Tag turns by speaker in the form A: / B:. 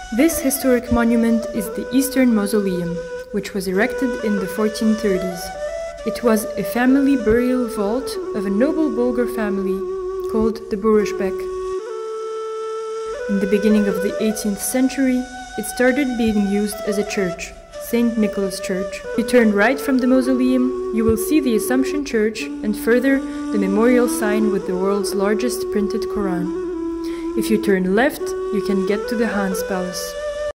A: This historic monument is the Eastern Mausoleum, which was erected in the 1430s. It was a family burial vault of a noble Bolgar family called the Burushbek. In the beginning of the 18th century, it started being used as a church, St. Nicholas Church. If you turn right from the mausoleum, you will see the Assumption Church and further the memorial sign with the world's largest printed Quran. If you turn left, you can get to the Han's Palace.